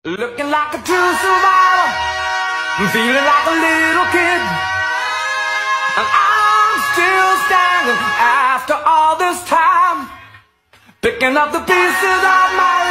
Looking like a true survivor, feeling like a little kid, and I'm still standing after all this time, picking up the pieces of my